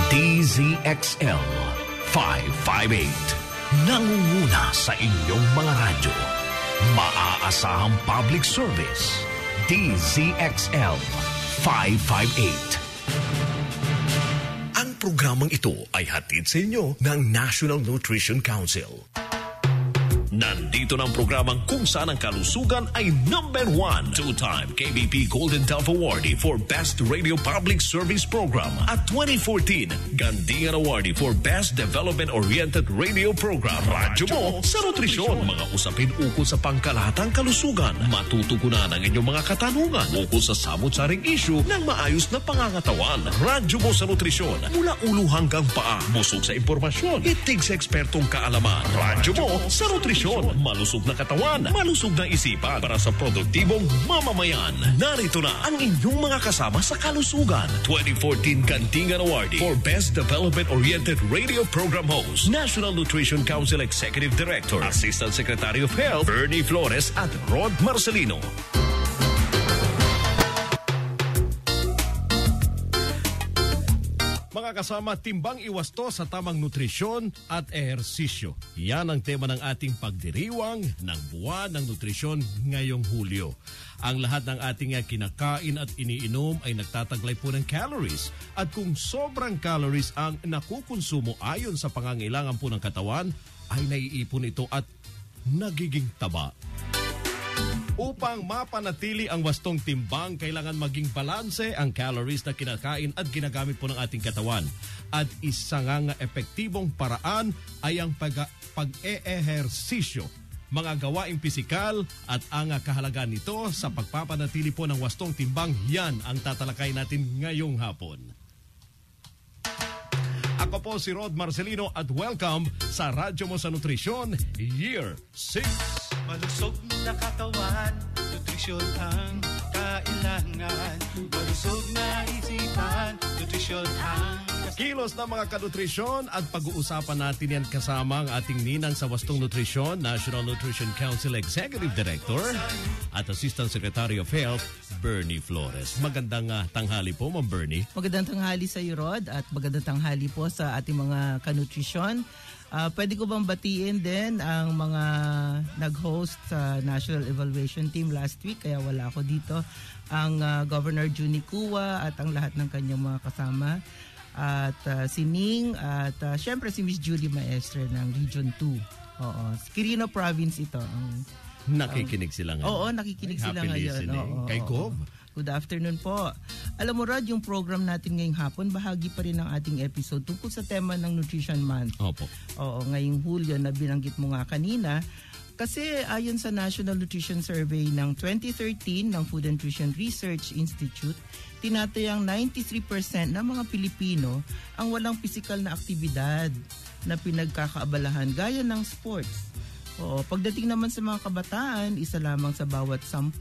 DZXL 558. Nangunguna sa inyong mga radyo. Maaasahang public service. DZXL 558. Ang programang ito ay hatid sa inyo ng National Nutrition Council. Nandito ng programang kung saan ang kalusugan ay number 1. Two-time KBP Golden Dove Awardee for Best Radio Public Service Program at 2014 Gandingan Awardee for Best Development-Oriented Radio Program. Radyo mo sa nutrisyon. Mga usapin ukol sa pangkalahatang kalusugan. Matutugunan ang inyong mga katanungan ukol sa samot-saring issue ng maayos na pangangatawan. Radyo mo sa nutrisyon. Mula ulo hanggang paa. Busog sa impormasyon. Itig sa ekspertong kaalaman. Radyo mo sa nutrisyon. Malusog na katawan, malusog na isipan para sa produktibong mamamayan. Narito na ang inyong mga kasama sa kalusugan. 2014 Gandingan Awardee for Best Development-Oriented Radio Program Host, National Nutrition Council Executive Director, Assistant Secretary of Health, Bernie Flores at Rod Marcelino. Mga kasama, timbang iwasto sa tamang nutrisyon at ehersisyo. Yan ang tema ng ating pagdiriwang ng buwan ng nutrisyon ngayong Hulyo. Ang lahat ng ating kinakain at iniinom ay nagtataglay po ng calories. At kung sobrang calories ang nakukonsumo ayon sa pangangailangan po ng katawan, ay naiipon ito at nagiging taba. Upang mapanatili ang wastong timbang, kailangan maging balanse ang calories na kinakain at ginagamit po ng ating katawan. At isang epektibong paraan ay ang pag-e-ehersisyo, mga gawaing pisikal at ang kahalagaan nito sa pagpapanatili po ng wastong timbang. Yan ang tatalakay natin ngayong hapon. Ako po si Rod Marcelino at welcome sa Radyo Mo sa Nutrisyon Year 6. Malusog na katawan, nutrisyon ang kailangan. Malusog na isipan, nutrisyon ang kilos na mga kanutrisyon at pag-uusapan natin yan kasama ang ating ninang sa wastong nutrisyon, National Nutrition Council Executive Director at Assistant Secretary of Health, Bernie Flores. Magandang tanghali po, Ma'am Bernie. Magandang tanghali sa iyo, Rod, at magandang tanghali po sa ating mga kanutrisyon. Pwede ko bang batiin din ang mga nag-host sa National Evaluation Team last week, kaya wala ako dito. Ang Governor Juni Cua at ang lahat ng kanyang mga kasama. At si Ning at syempre si Miss Judy Maestre ng Region 2. Oo, Quirino Province ito. Nakikinig sila ngayon. Oo, nakikinig sila ngayon. Oo, kay Gov. Good afternoon po. Alam mo, Rod, yung program natin ngayong hapon, bahagi pa rin ng ating episode tungkol sa tema ng Nutrition Month. Opo. Oo, ngayong Hulyo na binanggit mo nga kanina. Kasi ayon sa National Nutrition Survey ng 2013 ng Food and Nutrition Research Institute, tinatayang 93% ng mga Pilipino ang walang pisikal na aktibidad na pinagkakaabalahan gaya ng sports. Oo, pagdating naman sa mga kabataan, isa lamang sa bawat 10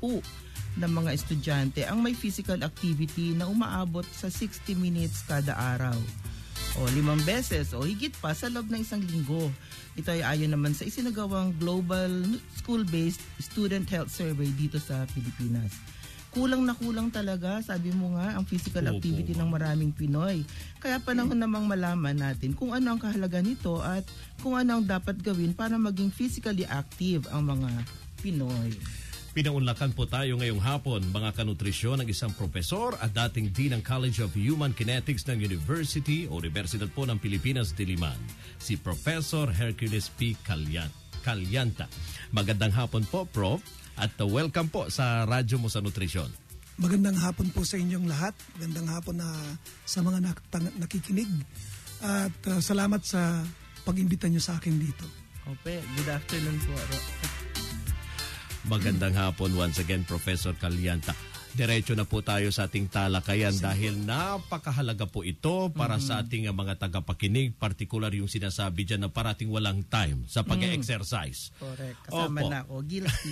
ng mga estudyante ang may physical activity na umaabot sa 60 minutes kada araw. O 5 beses o higit pa sa loob ng isang linggo. Ito ay ayon naman sa isinagawang Global School-Based Student Health Survey dito sa Pilipinas. Kulang na kulang talaga, sabi mo nga, ang physical activity ng maraming Pinoy. Kaya panahon namang malaman natin kung ano ang kahalagan nito at kung ano ang dapat gawin para maging physically active ang mga Pinoy. Pinaunlakan po tayo ngayong hapon, mga kanutrisyon, ng isang profesor at dating Dean ng College of Human Kinetics ng Universidad po ng Pilipinas, Diliman, si Professor Hercules P. Calyanta. Magandang hapon po, Prof. At welcome po sa Radyo Mo sa Nutrisyon. Magandang hapon po sa inyong lahat. Magandang hapon sa mga nakikinig. At salamat sa pag-imbita nyo sa akin dito. Okay, good afternoon po. Magandang hapon once again, Professor Calyanta. Diretso na po tayo sa ating talakayan dahil napakahalaga po ito para sa ating mga tagapakinig, partikular yung sinasabi dyan na parating walang time sa pag-exercise. Correct. Kasama na ako. Guilty.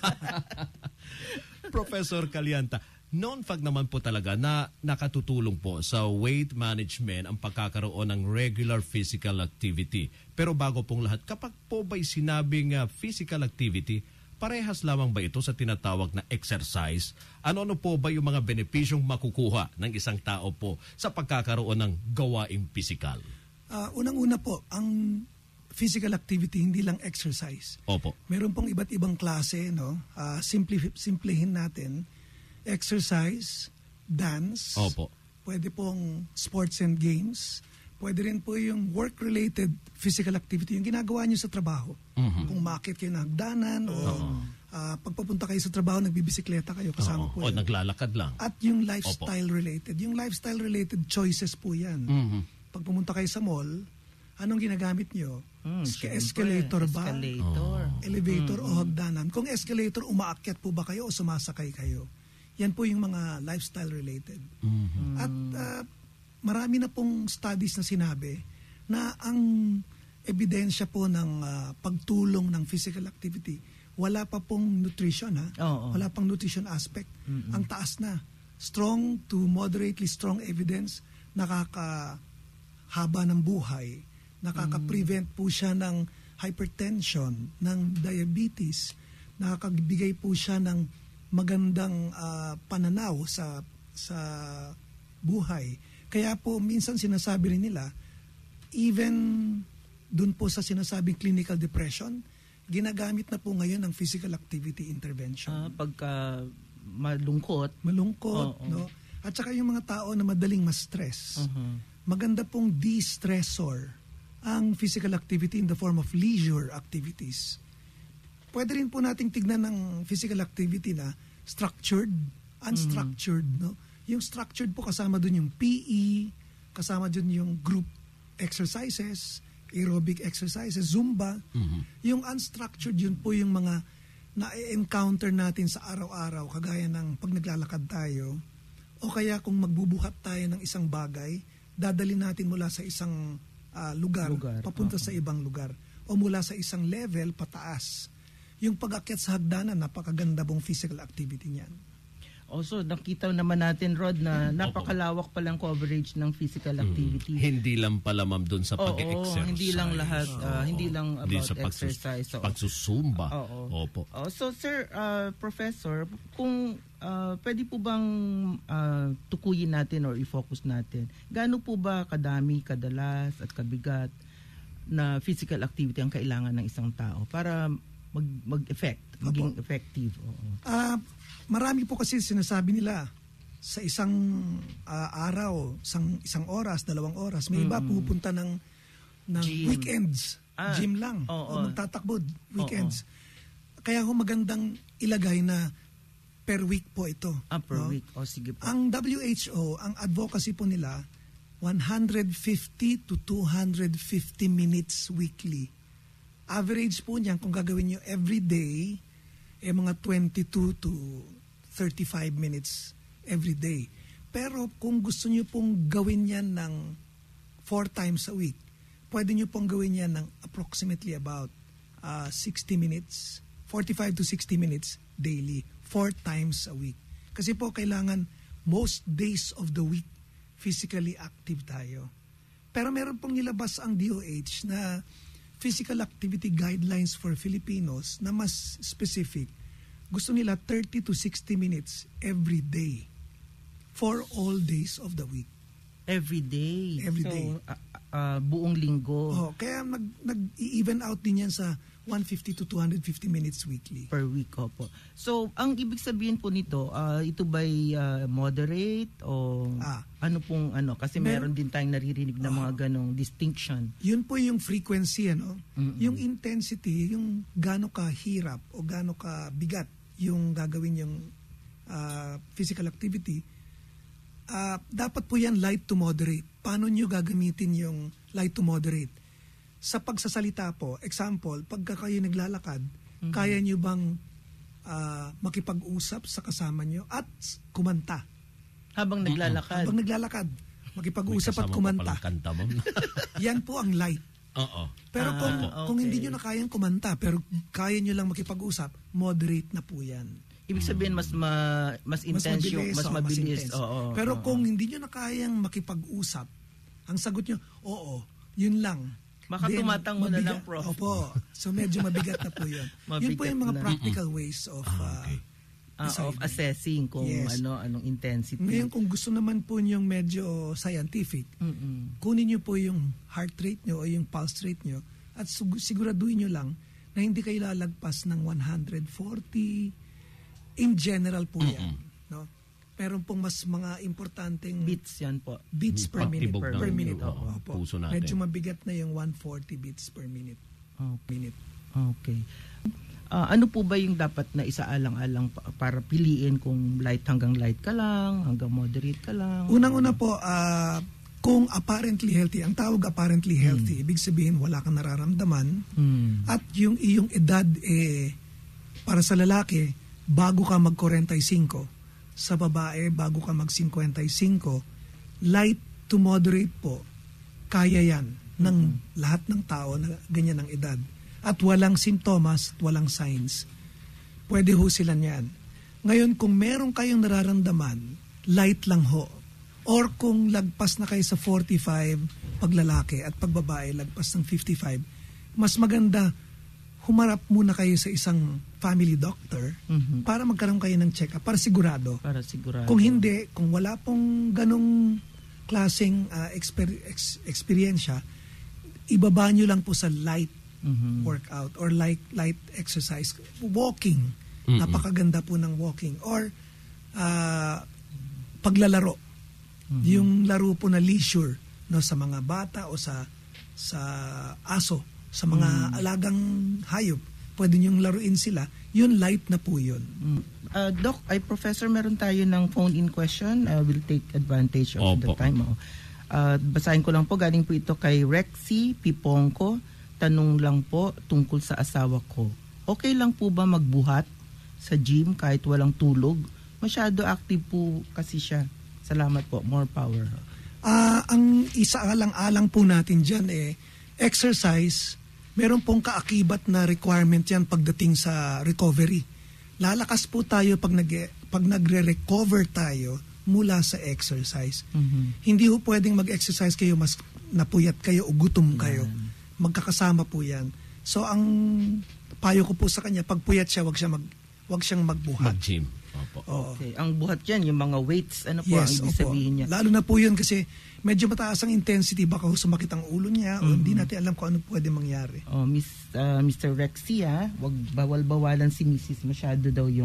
Professor Calyanta, non-fact naman po talaga na nakatutulong po sa weight management ang pagkakaroon ng regular physical activity. Pero bago pong lahat, kapag po ba'y sinabing physical activity, parehas lamang ba ito sa tinatawag na exercise? Ano-ano po ba yung mga benepisyong makukuha ng isang tao po sa pagkakaroon ng gawaing pisikal? Unang-una po, ang physical activity, hindi lang exercise. Opo. Meron pong iba't ibang klase, no? Simplihin natin. Exercise, dance, Opo. pwede pong sports and games, pwede rin po yung work-related physical activity, yung ginagawa nyo sa trabaho. Kung makit kayo ng hagdanan o pagpapunta kayo sa trabaho, nagbibisikleta kayo, kasama po O yun. naglalakad lang. At yung lifestyle-related. Yung lifestyle-related choices po yan. Pag pumunta kayo sa mall, anong ginagamit nyo? Escalator ba? Elevator o hagdanan? Kung escalator, umaakyat po ba kayo o sumasakay kayo? Yan po yung mga lifestyle-related. At marami na pong studies na sinabi na ang ebidensya po ng pagtulong ng physical activity, wala pa pong nutrition. Wala pang nutrition aspect. Ang taas na. Strong to moderately strong evidence, nakakahaba ng buhay, nakaka-prevent po siya ng hypertension, ng diabetes, nakakabigay po siya ng magandang pananaw sa buhay. Kaya po minsan sinasabi rin nila, even dun po sa sinasabing clinical depression, ginagamit na po ngayon ang physical activity intervention. Pagka malungkot. No? At saka yung mga tao na madaling ma-stress, maganda pong de-stressor ang physical activity in the form of leisure activities. Pwede rin po nating tignan ng physical activity na structured, unstructured. No? Yung structured po kasama dun yung PE, kasama dun yung group exercises, aerobic exercises, Zumba. Yung unstructured, yun po yung mga na-encounter natin sa araw-araw, kagaya ng pag naglalakad tayo, o kaya kung magbubuhat tayo ng isang bagay, dadali natin mula sa isang lugar papunta sa ibang lugar, o mula sa isang level pataas. Yung pag-akyat sa hagdanan, napakaganda pong physical activity niyan. Also, nakita naman natin, Rod, na napakalawak palang coverage ng physical activity. Hindi lang pala, ma'am, doon sa pag-exercise. Hindi lang lahat, hindi lang about sa exercise. Pagsusumba. Opo. So, sir, Professor, kung pwede po bang tukuyin natin or i-focus natin, gaano po ba kadami, kadalas at kabigat na physical activity ang kailangan ng isang tao para mag-effect, maging effective? Marami po kasi sinasabi nila sa isang araw, isang oras, 2 oras, may iba pupunta ng weekends, gym lang, o magtatakbo weekends. Kaya magandang ilagay na per week po ito. Per week. Sige po. Ang WHO, ang advocacy po nila, 150 to 250 minutes weekly. Average po niyan, kung gagawin nyo every day, mga 22 to 35 minutes every day. Pero kung gusto nyo pong gawin yan ng 4 times a week, pwede nyo pong gawin yan ng approximately about 60 minutes, 45 to 60 minutes daily, 4 times a week. Kasi po kailangan most days of the week physically active tayo. Pero meron pong nilabas ang DOH na physical activity guidelines for Filipinos na mas specific. Gusto nila 30 to 60 minutes every day for all days of the week. Every day? Every day. Buong linggo? Kaya nag-even out din yan sa 150 to 250 minutes weekly. Per week, po. So, ang ibig sabihin po nito, ito ba'y moderate o ano pong ano? Kasi meron din tayong naririnig na mga ganong distinction. Yun po yung frequency, yung intensity, yung gaano ka hirap o gaano ka bigat yung gagawin yung physical activity. Dapat po yan light to moderate. Paano nyo gagamitin yung light to moderate? Sa pagsasalita po, example, pagka kayo naglalakad, kaya nyo bang makipag-usap sa kasama nyo at kumanta? Habang naglalakad? Habang naglalakad. Makipag-usap at kumanta. Kanta, ma'am. Yan po ang light. Pero kung hindi nyo na kayang kumanta, pero kaya nyo lang makipag-usap, moderate na po yan. Ibig sabihin mas intense yung mas mabilis. Pero kung hindi nyo na kayang makipag-usap, ang sagot nyo, yun lang. Baka Then, tumatang mo na lang, Prof. Opo. So medyo mabigat na po yun. Yun po Mabigat yung mga na. practical ways of Of assessing kung Yes. anong intensity. Ngayon kung gusto naman po yung medyo scientific, kunin nyo po yung heart rate nyo o yung pulse rate nyo at siguraduhin nyo lang na hindi kayo lalagpas ng 140 in general po yan. No? Meron pong mas mga importanteng Beats yan po. beats per minute. Pagtibok ng Per minute. oo, puso natin. Medyo mabigat na yung 140 beats per minute. Okay. Okay. Ano po ba yung dapat na isaalang-alang para piliin kung light hanggang light ka lang, hanggang moderate ka lang? Unang-una po, kung apparently healthy, ang tawag apparently healthy, ibig sabihin wala kang nararamdaman at yung iyong edad para sa lalaki, bago ka mag-45, sa babae, bago ka mag-55, light to moderate po, kaya yan ng lahat ng tao na ganyan ang edad. At walang simptomas at walang signs. Pwede ho sila niyan. Ngayon, kung meron kayong nararamdaman, light lang ho. Or kung lagpas na kayo sa 45 pag lalaki at pag babae lagpas ng 55, mas maganda humarap muna kayo sa isang family doctor para magkaroon kayo ng check-up para sigurado. Para sigurado. Kung hindi, kung wala pong ganong klaseng eksperyensya, ibaba nyo lang po sa light workout or light exercise. Walking. Napakaganda po ng walking. Or paglalaro. Yung laro po na leisure no, sa mga bata o sa aso, sa mga alagang hayop. Pwede niyong laruin sila. Yun light na po yun. Doc, Professor, meron tayo ng phone-in question. We'll take advantage of the time. Basahin ko lang po. Galing po ito kay Rexy Pipongko. Tanong lang po tungkol sa asawa ko. Okay lang po ba magbuhat sa gym kahit walang tulog? Masyado active po kasi siya. Salamat po. More power. Ang isaalang-alang po natin dyan exercise, meron pong kaakibat na requirement yan pagdating sa recovery. Lalakas po tayo pag nagre-recover tayo mula sa exercise. Hindi po pwedeng mag-exercise kayo mas napuyat kayo o gutom kayo. Magkakasama po yan. So ang payo ko po sa kanya, pag puyat siya, wag siyang magbuhat. Mag-gym. Okay. Ang buhat yan, yung mga weights, ano po ang ibig sabihin niya? Lalo na po yun kasi medyo mataas ang intensity, baka sumakit ang ulo niya o hindi natin alam kung ano pwede mangyari. Mr. Rexy, wag bawal-bawalan si Mrs. Masyado daw yung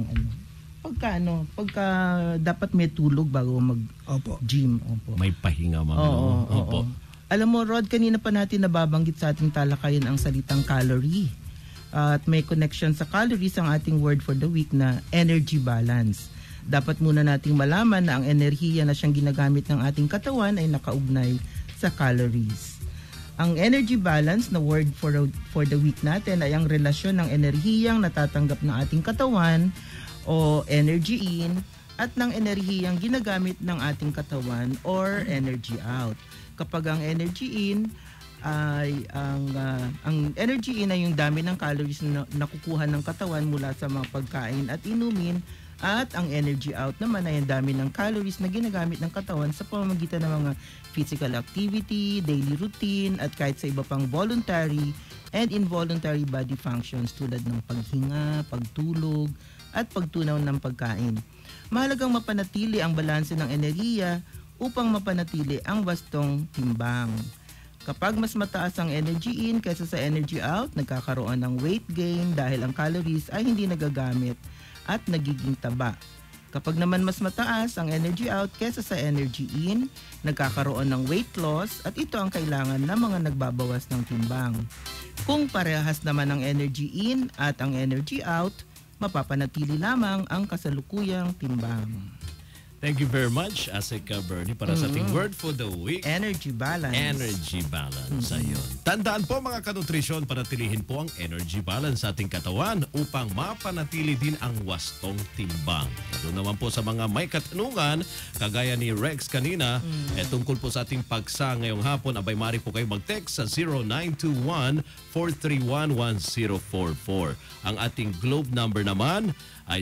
pagka dapat may tulog bago mag-gym. May pahinga, ma'am. Oo. Alam mo, Rod, kanina pa natin nababanggit sa ating talakayan ang salitang calorie. At may connection sa calories ang ating word for the week na energy balance. Dapat muna nating malaman na ang enerhiya na siyang ginagamit ng ating katawan ay nakaugnay sa calories. Ang energy balance na word for the week natin ay ang relasyon ng enerhiyang natatanggap ng ating katawan o energy in at ng enerhiyang ginagamit ng ating katawan or energy out. Kapag ang energy in ay ang energy in ay yung dami ng calories na nakukuha ng katawan mula sa mga pagkain at inumin, at ang energy out naman ay ang dami ng calories na ginagamit ng katawan sa pamamagitan ng mga physical activity, daily routine at kahit sa iba pang voluntary and involuntary body functions tulad ng paghinga, pagtulog at pagtunaw ng pagkain. Mahalagang mapanatili ang balanse ng enerhiya upang mapanatili ang wastong timbang. Kapag mas mataas ang energy in kaysa sa energy out, nagkakaroon ng weight gain dahil ang calories ay hindi nagagamit at nagiging taba. Kapag naman mas mataas ang energy out kaysa sa energy in, nagkakaroon ng weight loss at ito ang kailangan ng mga nagbabawas ng timbang. Kung parehas naman ang energy in at ang energy out, mapapanatili lamang ang kasalukuyang timbang. Thank you very much, Asika Bernie, para sa ating word for the week. Energy balance. Energy balance. Ayun. Tandaan po mga kanutrisyon, panatilihin po ang energy balance sa ating katawan upang mapanatili din ang wastong timbang. Doon naman po sa mga may katanungan, kagaya ni Rex kanina, tungkol po sa ating pagsa ngayong hapon, abay mari po kayo mag-text sa 0921-431-1044. Ang ating globe number naman ay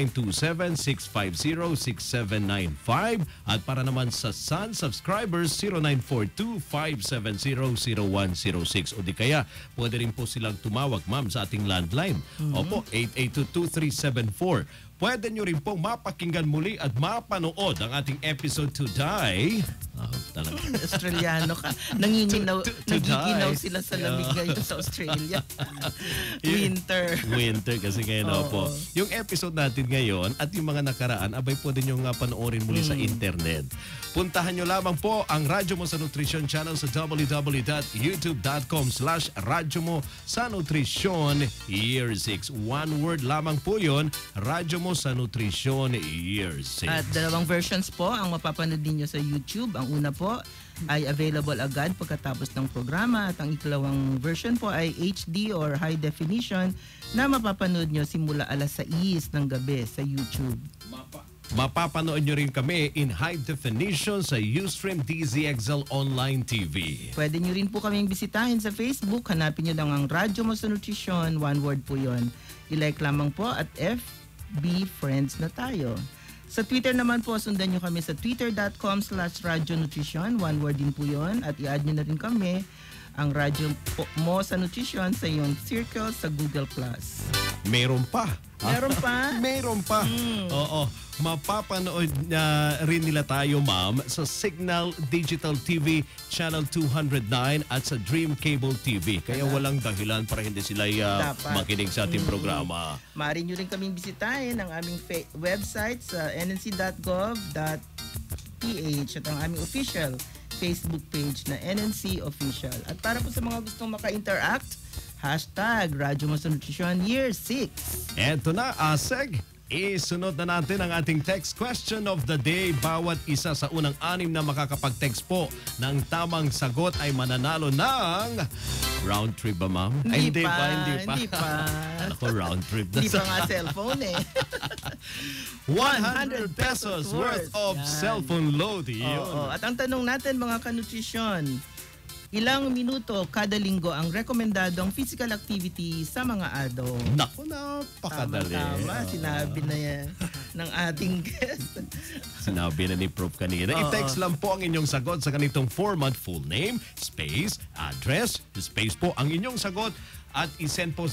0927-650-6795 at para naman sa Sun subscribers 0942-570-0106 o di kaya pwede rin po silang tumawag ma'am sa ating landline. Opo, 8822-2374. Pwede nyo rin pong mapakinggan muli at mapanood ang ating episode today. Talaga. Australiano ka. Nanginginaw Today. sila sa lamig ngayon sa Australia. Winter kasi ngayon po. Yung episode natin ngayon at yung mga nakaraan, abay pwede nyo nga panoorin muli sa internet. Puntahan nyo lamang po ang Radyo Mo sa Nutrisyon channel sa www.youtube.com/Radyo Mo sa Nutrisyon Year 6. One word lamang po yun, Radyo Mo sa Nutrisyon Year 6. At dalawang versions po ang mapapanood ninyo sa YouTube. Ang una po ay available agad pagkatapos ng programa at ang ikalawang version po ay HD or high definition na mapapanood nyo simula alas 6 ng gabi sa YouTube. Mapapanood nyo rin kami in high definition sa Ustream DZXL Online TV. Pwede nyo rin po kaming bisitahin sa Facebook. Hanapin nyo lang ang Radyo Mo sa Nutrisyon. One word po yon. I-like lamang po at FB Friends na tayo. Sa Twitter naman po, sundan nyo kami sa twitter.com/Radyo Nutrition. One word din po yon. At i-add nyo na rin kami ang Radyo Mo sa Nutrisyon sa iyong circle sa Google+. Meron pa. Meron pa? Meron pa. Oo. Mapapanood rin nila tayo, ma'am, sa Signal Digital TV Channel 209 at sa Dream Cable TV. Kaya walang dahilan para hindi sila makinig sa ating programa. Maaari nyo rin kaming bisitahin ang aming website sa nnc.gov.ph at ang aming official Facebook page na NNC Official. At para po sa mga gustong maka-interact, #Radyo Mo sa Nutrisyon Year 6. Eto na, Aseg. Isunod na natin ang ating text question of the day. Bawat isa sa unang 6 na makakapag-text po ng tamang sagot ay mananalo ng round trip ba, ma'am? Hindi pa. Ako, round trip na. Hindi pa nga cellphone eh. 100 pesos worth of cellphone load. Oo. At ang tanong natin mga kanutrisyon, ilang minuto kada linggo ang rekomendadong physical activity sa mga adult? Naku, napakadali. Tama, sinabi na yan ng ating guest. Sinabi na ni Prof kanina. I-text lang po ang inyong sagot sa ganitong format: full name, space, address, space po ang inyong sagot at isend po sa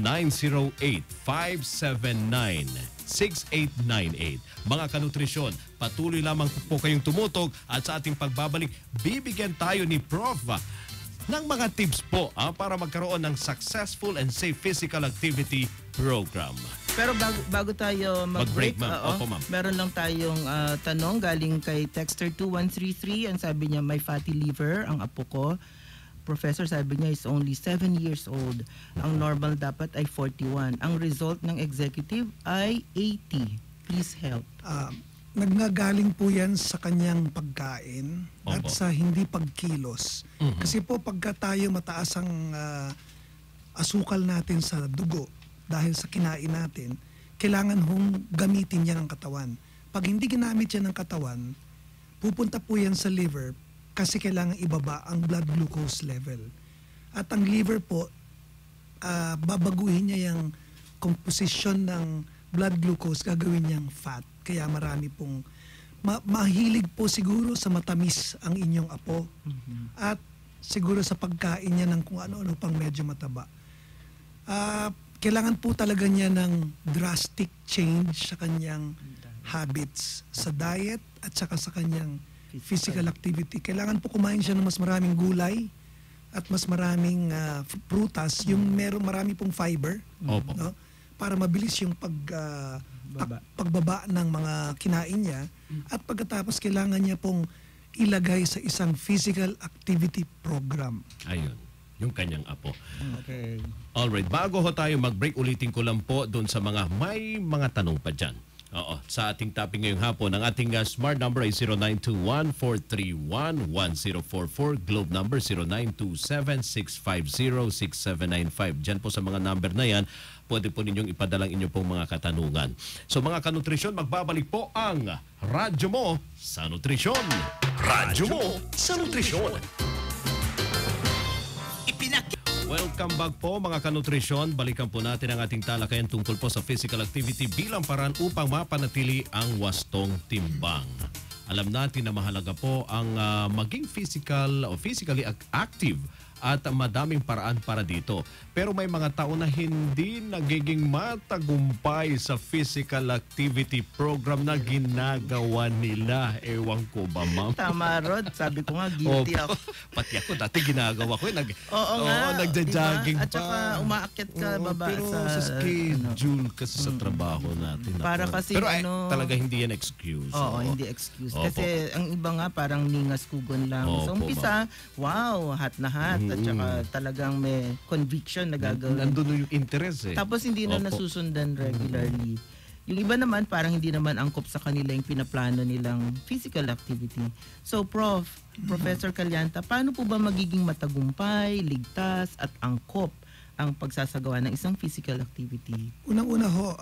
0908-579-6898. Mga kanutrisyon, patuloy lamang po kayong tumutok at sa ating pagbabalik, bibigyan tayo ni Prof ng mga tips po para magkaroon ng successful and safe physical activity program. Pero bago tayo mag-break, ma'am. Opo, ma'am. Meron lang tayong tanong galing kay Texter 2133. Ang sabi niya, may fatty liver ang apo ko. Professor, sabi niya is only 7 years old. Ang normal dapat ay 41. Ang result ng executive ay 80. Please help. Nagagaling po yan sa kanyang pagkain at sa hindi pagkilos. Kasi po pagka tayo mataas ang asukal natin sa dugo dahil sa kinain natin, kailangan hong gamitin yan ng katawan. Pag hindi ginamit yan ng katawan, pupunta po yan sa liver kasi kailangan ibaba ang blood glucose level. At ang liver po, babaguhin niya yung composition ng blood glucose, gagawin niyang fat. Kaya marami pong, mahilig po siguro sa matamis ang inyong apo. At siguro sa pagkain niya ng kung ano-ano pang medyo mataba. Kailangan po talaga niya ng drastic change sa kanyang habits, sa diet at saka sa kanyang physical activity. Kailangan po kumain siya ng mas maraming gulay at mas maraming prutas, yung marami pong fiber, no? Para mabilis yung pagbaba ng mga kinain niya. At pagkatapos kailangan niya pong ilagay sa isang physical activity program. Ayun, yung kanyang apo. Okay. Alright, bago ho tayo mag-break, ulitin ko lang po doon sa may mga tanong pa dyan. Sa ating topic ngayong hapon, ang ating smart number ay 0921-431-1044, globe number 0927-650-6795. Diyan po sa mga number na yan, pwede po ninyong ipadalang inyo pong mga katanungan. So mga kanutrisyon, magbabalik po ang Radyo Mo sa Nutrisyon. Radyo Mo sa Nutrisyon. Welcome back po mga kanutrisyon. Balikan po natin ang ating talakayan tungkol po sa physical activity bilang paraan upang mapanatili ang wastong timbang. Alam natin na mahalaga po ang maging physically active at madaming paraan para dito. Pero may mga tao na hindi nagiging matagumpay sa physical activity program na ginagawa nila. Ewan ko ba, ma'am? Tama, Rod. Sabi ko nga, guilty ako. Pati ako dati ginagawa ko. Oo nga. Nagja-jogging diba? At saka umaakyat ka baba pero sa schedule kasi sa trabaho natin. Para Ako. kasi pero ano, talaga hindi yan excuse. Oo, hindi excuse. Opo. Kasi ang iba nga parang ningas kugon lang. Sa Opo, umpisa, wow, hot na hot. At saka talagang may conviction na gagawin. Nandun yung interest eh. Tapos hindi na Opo. nasusundan regularly. Yung iba naman, parang hindi naman angkop sa kanila yung pinaplano nilang physical activity. So, Professor Calyanta, paano po ba magiging matagumpay, ligtas, at angkop ang pagsasagawa ng isang physical activity? Unang-una ho,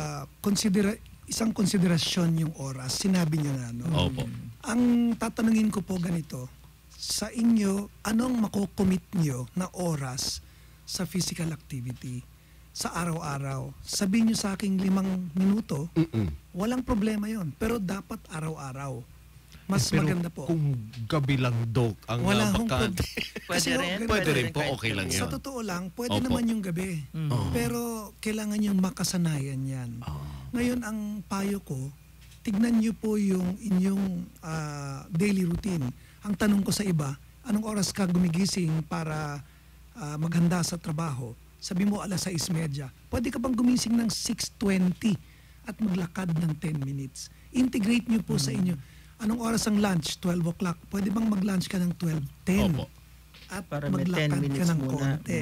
isang konsiderasyon yung oras. Sinabi niyo na, no? Opo. Ang tatanungin ko po ganito, sa inyo, anong makocommit nyo na oras sa physical activity sa araw-araw? Sabihin nyo sa aking 5 minuto, walang problema yon. Pero dapat araw-araw. Mas Pero maganda po. kung gabi lang, Dok, ang Wala hong bakante. Pwede rin. Pwede rin po, okay lang Sa yun. totoo lang, pwede Opo. naman yung gabi. Pero kailangan yung makasanayan yan. Ngayon, ang payo ko, tignan nyo po yung inyong daily routine. Ang tanong ko sa iba, anong oras ka gumigising para maghanda sa trabaho? Sabi mo 6:30. Pwede ka bang gumising ng 6:20 at maglakad ng 10 minutes? Integrate nyo po sa inyo. Anong oras ang lunch? 12 o'clock. Pwede bang mag-lunch ka ng 12:10? Opo. At Para may 10 maglakad ka minutes ng muna. konti.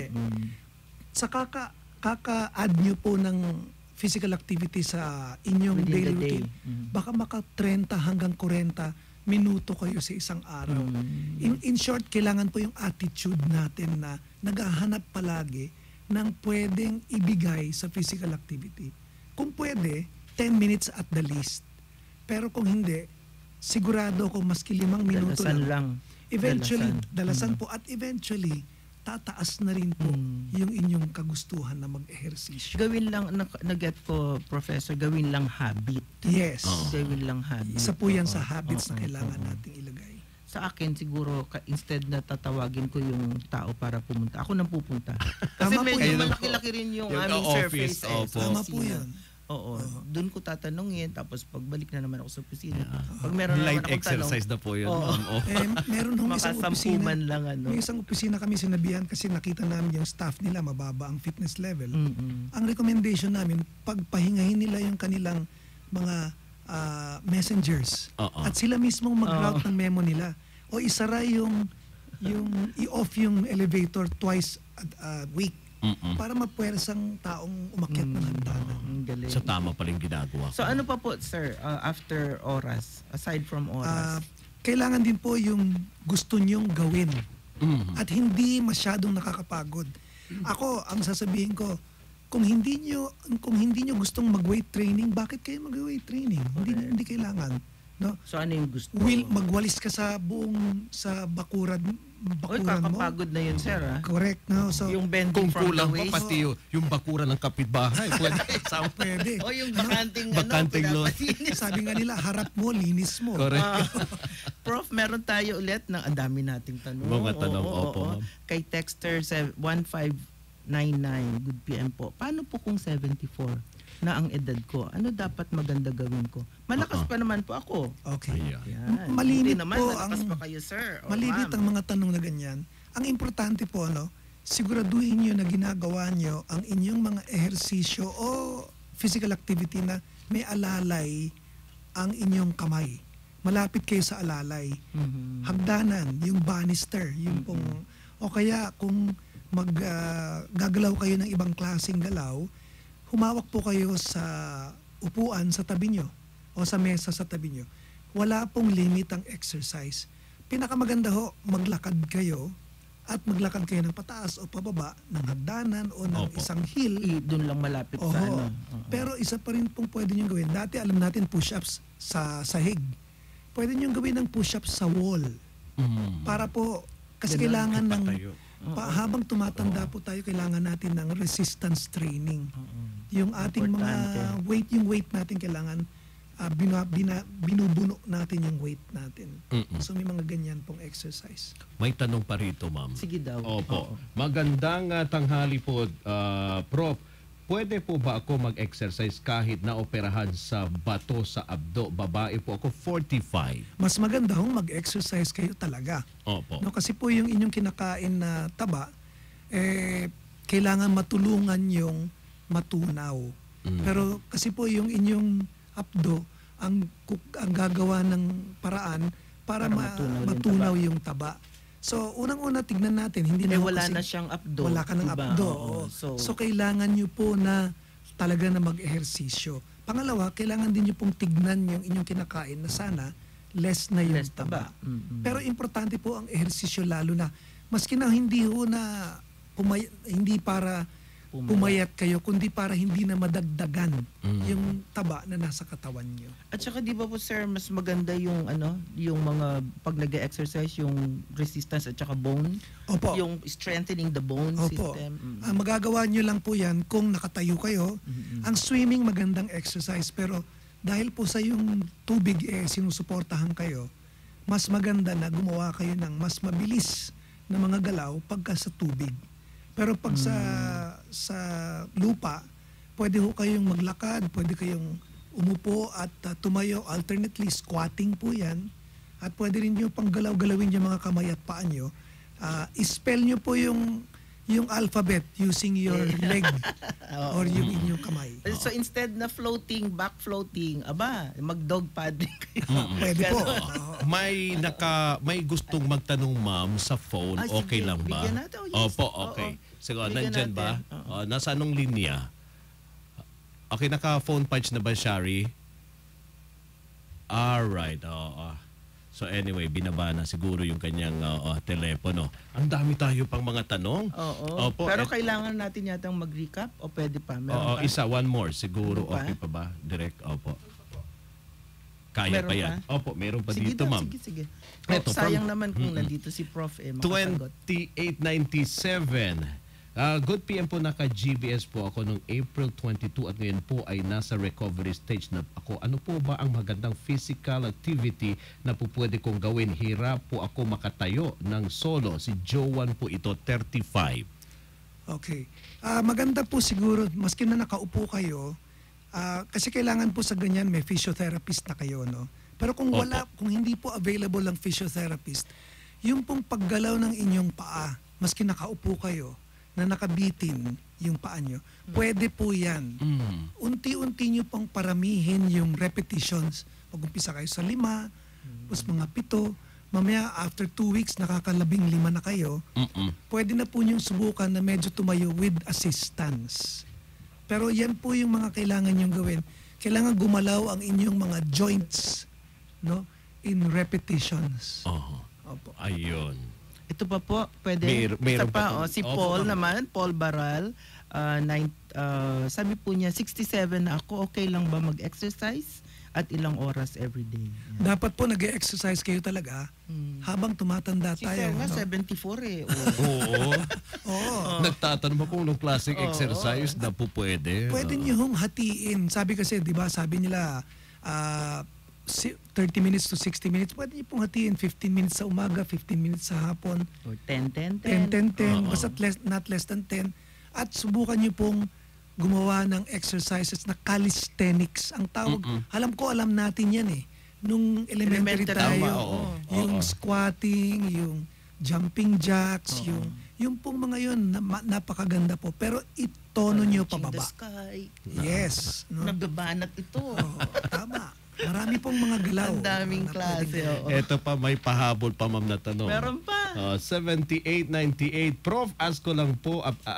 Sa kaka-add nyo po ng physical activity sa inyong Within daily the day. routine, baka maka 30 hanggang 40 minuto kayo sa isang araw. In short, kailangan po yung attitude natin na naghahanap palagi ng pwedeng ibigay sa physical activity. Kung pwede, 10 minutes at the least. Pero kung hindi, sigurado ko maski 5 minuto Dalasan lang. Eventually, dalasan po. At eventually, tataas na rin po yung inyong kagustuhan na mag-ehersisyo. Gawin lang, nag-get ko, Professor, gawin lang habit. Yes. Gawin lang habit. Isa po yan sa Oo. habits na Oo. kailangan nating ilagay. Sa akin, siguro, instead na tatawagin ko yung tao para pumunta, ako nang pupunta. Kasi Tama po medyo yun. malaki-laki rin yung Yung aming office, surface. opo. Tama po yan. Oo. Doon ko tatanungin, tapos pagbalik na naman ako sa opisina. Pag meron naman Light akong exercise tanong, na po yun. Oo. ma'am. Oh. Meron hong isang makasampu opisina. man lang ano. May isang opisina kami sinabihan kasi nakita namin yung staff nila mababa ang fitness level. Ang recommendation namin, pagpahingahin nila yung kanilang mga messengers. Oo. At sila mismong mag-route ng memo nila. O isara yung i-off yung elevator twice a week para mapuwersang taong umakyat ng hagdanan. Galing. So tama pa rin ginagawa ko. So ano pa po, sir, after oras, aside from oras? Kailangan din po yung gusto nyong gawin at hindi masyadong nakakapagod. Ako, ang sasabihin ko, kung hindi nyo gustong mag-weight training, bakit kayo mag-weight training? Hindi kailangan. No? So ano yung gusto? Magwalis ka sa bakuran Uy, mo. kakapagod na yun, sir, ha? Correct, no? So, Yung bending Kung from the kulang pa waist. pati yung bakuran ng kapitbahay. Pwede. pwede. O yung bakanting Bakanting ano, load. pinapalinis. Sabi nga nila, harap mo, linis mo. Correct. Prof, meron tayo ulit ng ang dami nating tanong. Mga tanong, Oo, opo, oo. ma'am. Kay Texter 1599, good PM po. Paano po kung 74 na ang edad ko? Ano dapat maganda gawin ko? Malakas pa naman po ako. Okay. Ayan. Yan. Malimit Hindi naman, po malakas ang- pa kayo, sir. O, Malilit ma'am. ang mga tanong na ganyan. Ang importante po, siguraduhin nyo na ginagawa nyo ang inyong mga ehersisyo o physical activity na may alalay ang inyong kamay. Malapit kayo sa alalay. Hagdanan, yung banister, yung pong, o kaya kung gagalaw kayo ng ibang klaseng galaw, humawak po kayo sa upuan sa tabi nyo o sa mesa sa tabi nyo. Wala pong limit ang exercise. Pinakamaganda ho, maglakad kayo at maglakad kayo ng pataas o pababa ng hagdanan o ng Opo. isang hill. Doon lang malapit sa Oho. ano. Pero isa pa rin pong pwede nyo gawin. Dati alam natin push-ups sa sahig. Pwede nyo gawin ng push-ups sa wall. Para po, kasi Yan kailangan ang ng patayo. habang tumatanda po tayo, kailangan natin ng resistance training. Yung ating Importante. yung weight natin kailangan binubuno natin yung weight natin. So may mga ganyan pong exercise. May tanong pa rito, ma'am. Sige daw. Opo. Oo. Magandang tanghali po, Prof. Pwede po ba ako mag-exercise kahit naoperahan sa bato sa abdo? Babae po ako, 45. Mas maganda hong mag-exercise kayo talaga. Opo. No, kasi po yung inyong kinakain na taba, kailangan matulungan yung matunaw. Pero kasi po yung inyong abdo, ang gagawa ng paraan para matunaw yung taba. So, unang-una tignan natin, hindi na wala kasi, na siyang abdo. wala ka ng diba? abdo. Oo. So, kailangan nyo po na talaga na mag-ehersisyo. Pangalawa, kailangan din nyo pong tignan yung inyong kinakain na sana less na yung Less taba. taba. Mm-mm. Pero importante po ang ehersisyo, lalo na maski na hindi ho na hindi para pumayat kayo, kundi para hindi na madagdagan yung taba na nasa katawan nyo. At saka di ba po sir, mas maganda yung yung mga pag nag-exercise, yung resistance at saka bone, Opo. yung strengthening the bone Opo. system. Ang magagawa nyo lang po yan kung nakatayo kayo. Ang swimming magandang exercise, pero dahil po sa yung tubig sinusuportahan kayo, mas maganda na gumawa kayo ng mas mabilis na mga galaw pagka sa tubig. Pero pag sa lupa, pwede ho kayong maglakad, pwede kayong umupo at tumayo, alternately squatting po yan. At pwede rin nyo pang galaw-galawin yung mga kamay at paa nyo. Spell nyo po yung alphabet using your leg or yung inyong kamay. So instead na floating, back floating, mag-dog paddling kayo. Pwede po. May gustong magtanong, ma'am, sa phone. Ah, okay sige. lang ba? Bigyan natin. Oh, yes. Opo, okay. Oo. Sige, Bigyan nandyan ba? natin. Oo. Nasa anong linya? Okay, naka-phone punch na ba, Shari? Alright, oo. So anyway, binaba na siguro yung kanyang telepono. Ang dami tayo pang mga tanong. Oo. Opo, Pero kailangan natin yatang mag-recap o pwede pa? Meron pa? one more. Siguro Meron pa? okay pa ba? Direct, opo. Kaya Meron pa yan. pa? Opo, meron pa Sige dito, daw, ma'am. sige. Eto, Sayang naman kung nandito si Prof. Makasagot. 2897. Good PM po, naka-GBS po ako noong April 22 at ngayon po ay nasa recovery stage na ako. Ano po ba ang magandang physical activity na po pwede kong gawin? Hirap po ako makatayo ng solo. Si Joan po ito, 35. Okay. Maganda po siguro, maski na nakaupo kayo, kasi kailangan po sa ganyan may physiotherapist na kayo, no? Pero kung kung hindi po available ang physiotherapist, yung pong paggalaw ng inyong paa, maski nakaupo kayo, na nakabitin yung paa nyo, pwede po yan. Unti-unti nyo pang paramihin yung repetitions. Pag-umpisa kayo sa 5, tapos mga 7, mamaya after 2 weeks, nakaka-15 na kayo, pwede na po nyong subukan na medyo tumayo with assistance. Pero yan po yung mga kailangan nyong gawin. Kailangan gumalaw ang inyong mga joints, no, in repetitions. Opo. Ayun. Ito pa po, pwede. Meron Isa pa, pa po. si Opo, Paul ma'am. naman, Paul Baral, sabi po niya, 67 na ako, okay lang ba mag-exercise? At ilang oras every day? Yan. Dapat po nag-exercise kayo talaga habang tumatanda Si tayo. Sir nga, no? 74 eh. Oo. Oo. Nagtatanong ako ng classic exercise na po pwede. Pwede nyo hong hatiin. Sabi kasi, di ba, sabi nila, 30 minutes to 60 minutes. Pwede nyo pong hatiin 15 minutes sa umaga, 15 minutes sa hapon, Or 10. 10, basta not less than 10. At subukan nyo pong gumawa ng exercises na calisthenics. Ang tawag, alam natin yan eh. Nung elementary Elementary, tayo, tama, oo. yung Oo. squatting, yung jumping jacks, yung pong mga yun, napakaganda po. Pero itono nyo Touching the pababa. sky. Yes. No? Nagbabanat ito. Oo, tama. Marami pong mga galaw. Ang daming na klase. pwedeng- Oo. Ito pa, may pahabol pa, ma'am, na tanong. Meron pa. 7898. Prof, ask ko lang po,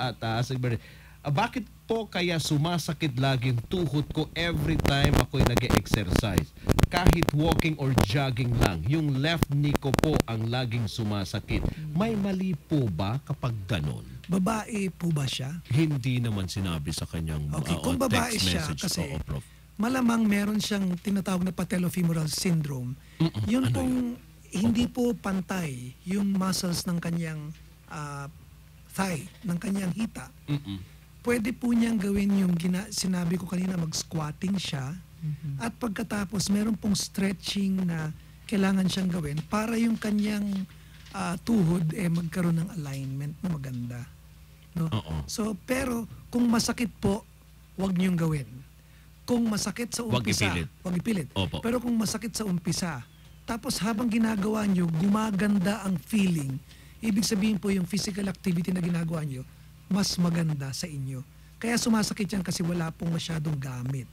bakit po kaya sumasakit laging tuhod ko every time ako'y nag-exercise? Kahit walking or jogging lang, yung left knee ko po ang laging sumasakit. May mali po ba kapag ganon? Babae po ba siya? Hindi naman sinabi sa kanyang Okay, kung babae text siya, message. kasi Oo, Prof. malamang meron siyang tinatawag na patellofemoral syndrome. Yun Ano pong hindi po pantay yung muscles ng kanyang thigh, ng kanyang hita, Mm-mm. pwede po niyang gawin yung sinabi ko kanina, mag-squatting siya. At pagkatapos, meron pong stretching na kailangan siyang gawin para yung kanyang tuhod magkaroon ng alignment na maganda. No? Oo. So, pero kung masakit po, wag niyong gawin. Kung masakit sa Wag umpisa, ipilit. wag ipilit. Opo. Pero kung masakit sa umpisa, tapos habang ginagawa niyo, gumaganda ang feeling, ibig sabihin po yung physical activity na ginagawa niyo, mas maganda sa inyo. Kaya sumasakit yan kasi wala pong masyadong gamit.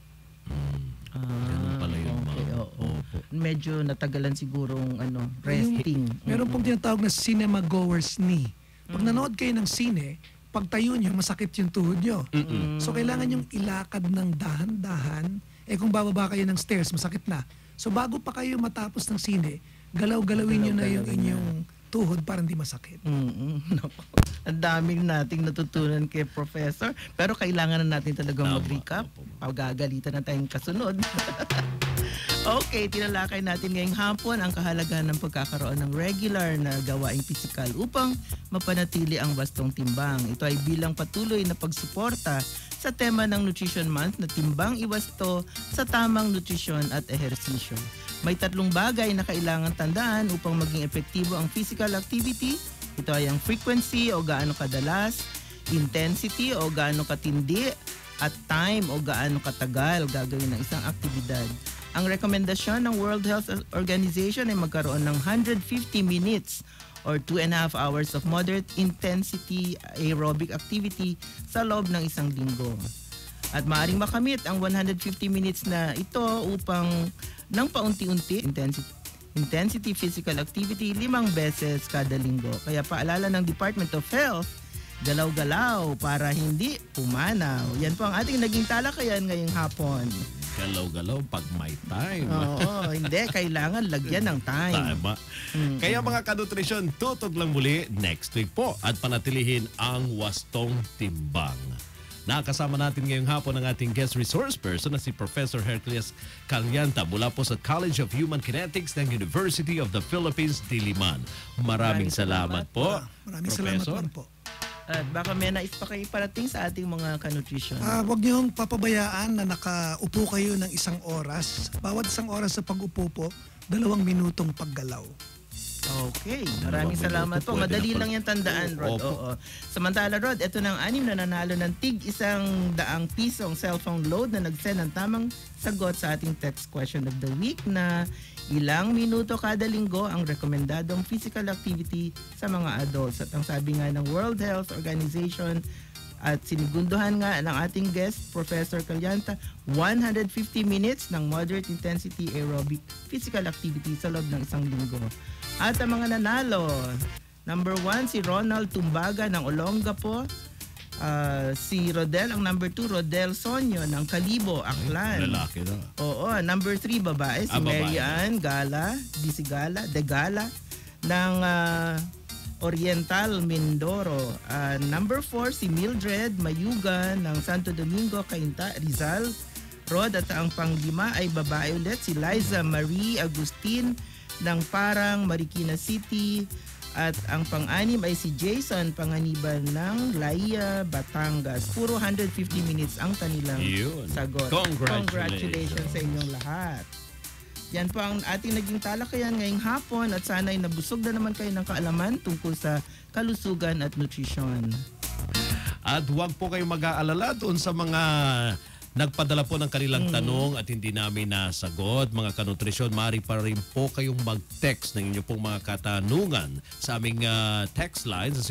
Ganun pala yun, okay, ma'am. oo. Opo. Medyo natagalan sigurong resting. Meron pong tinatawag na cinema goer's knee. Pag nanood kayo ng sine, pag tayo nyo, masakit yung tuhod nyo. So kailangan yung ilakad ng dahan-dahan. Kung bababa kayo ng stairs, masakit na. So bago pa kayo matapos ng sine, galaw-galawin nyo na yung inyong tuhod para hindi masakit. Naku, ang daming nating natutunan kay Professor. Pero kailangan na natin talagang Tama. mag-recap. Pagagalitan na tayong kasunod. Okay, tinalakay natin ngayong hapon ang kahalagahan ng pagkakaroon ng regular na gawaing pisikal upang mapanatili ang wastong timbang. Ito ay bilang patuloy na pagsuporta sa tema ng Nutrition Month na timbang iwasto sa tamang nutrisyon at ehersisyo. May 3 bagay na kailangan tandaan upang maging epektibo ang physical activity. Ito ay ang frequency o gaano kadalas, intensity o gaano katindi, at time o gaano katagal gagawin ng isang aktibidad. Ang rekomendasyon ng World Health Organization ay magkaroon ng 150 minutes or 2.5 hours of moderate intensity aerobic activity sa loob ng isang linggo. At maaaring makamit ang 150 minutes na ito upang ng paunti-unti intensity physical activity 5 beses kada linggo. Kaya paalala ng Department of Health, galaw-galaw para hindi pumanaw. Yan po ang ating naging talakayan ngayong hapon. Galaw-galaw pag may time. Oo, hindi. Kailangan lagyan ng time. Tama. Kaya mga kanutrisyon, tutog lang muli next week po at panatilihin ang wastong timbang. Nakasama natin ngayong hapon ang ating guest resource person na si Professor Hercules Calyanta mula po sa College of Human Kinetics ng University of the Philippines, Diliman. Maraming salamat po, Maraming Professor. salamat po. At baka may nais pa kayo parating sa ating mga kanutrition. Huwag niyong papabayaan na nakaupo kayo ng 1 oras. Bawat 1 oras sa pag-upo po, 2 minutong paggalaw. Okay, maraming salamat po. Madali lang yung tandaan, Rod. Opo. Oo. Samantala, Rod, ito na ang 6 na nanalo ng tig 100 pisong cellphone load na nag-send ng tamang sagot sa ating text question of the week na ilang minuto kada linggo ang rekomendadong physical activity sa mga adults. At ang sabi nga ng World Health Organization at sinigunduhan nga ng ating guest, Professor Calyanta, 150 minutes ng moderate intensity aerobic physical activity sa loob ng 1 linggo. At ang mga nanalo, number 1 si Ronald Tumbaga ng Olongapo, si Rodel ang number 2, Rodel Sonyo ng Kalibo, Aklan. Lalaki na. Oo, number 3 babae, si Babae. Mary Ann Gala, De Gala ng Oriental Mindoro. Number 4 si Mildred Mayuga ng Santo Domingo, Cainta, Rizal. Rod, at ang pang-5 ay babae ulit, si Liza Marie Agustin ng Parang, Marikina City. At ang pang-6 ay si Jason Panganiban ng Laia, Batangas. Puro 150 minutes ang kanilang Yun. sagot. Congratulations sa inyong lahat. Yan po ang ating naging talakayan ngayong hapon at sana'y nabusog na naman kayo ng kaalaman tungkol sa kalusugan at nutrisyon. At huwag po kayong mag-aalala doon sa mga nagpadala po ng kanilang tanong at hindi namin nasagot. Mga kanutrisyon, maaari pa rin po kayong mag-text ng inyong pong mga katanungan sa aming text line sa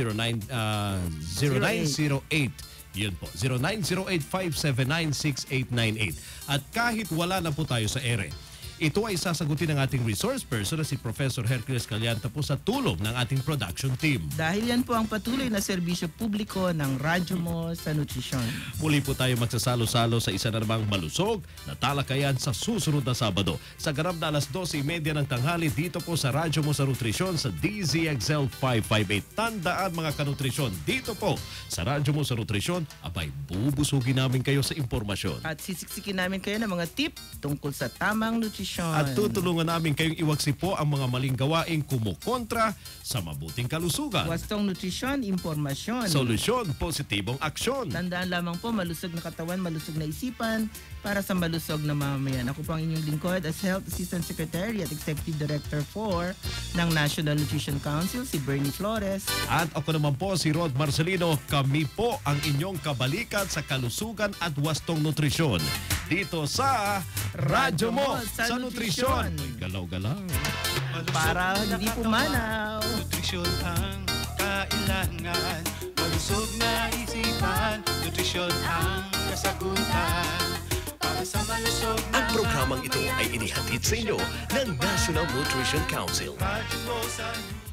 0908. Yun po, 0908-579-6898. At kahit wala na po tayo sa ere, ito ay sasagutin ng ating resource person na si Professor Hercules Calyanta po sa tulong ng ating production team. Dahil yan po ang patuloy na serbisyo publiko ng radyo mo sa nutrisyon. Muli po tayo magsasalo-salo sa isa na namang malusog na talakayan sa susunod na Sabado. Sa ganap na 12:30 ng tanghali dito po sa Radyo Mo sa Nutrisyon sa DZXL 558. Tandaan mga kanutrisyon, dito po sa Radyo Mo sa Nutrisyon, abay bubusugin namin kayo sa impormasyon. At sisiksikin namin kayo ng mga tip tungkol sa tamang nutrisyon nutrition. At tutulungan namin kayong iwaksipo ang mga maling gawaing kumukontra sa mabuting kalusugan. Wastong nutrisyon, impormasyon. Solusyon, positibong aksyon. Tandaan lamang po, malusog na katawan, malusog na isipan para sa malusog na mamamayan. Ako po ang inyong lingkod as Health Assistant Secretary at Executive Director 4 ng National Nutrition Council, si Bernie Flores. At ako naman po si Rod Marcelino. Kami po ang inyong kabalikat sa kalusugan at wastong nutrisyon. Dito sa Radyo Mo sa Nutrisyon. Uy, galaw-galaw. Para hindi pumanaw. Nutrisyon ang kailangan. Malusog na isipan. Nutrisyon ang kasagutan. Para sa malusog na Ang programang ito ay inihatid sa inyo ng National Nutrition Council. Radyo Mo sa